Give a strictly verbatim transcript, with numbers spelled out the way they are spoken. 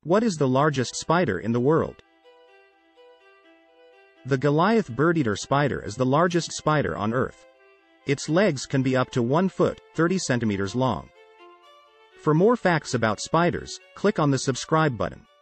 What is the largest spider in the world? The Goliath Birdeater spider is the largest spider on Earth. Its legs can be up to one foot, thirty centimeters long. For more facts about spiders, click on the subscribe button.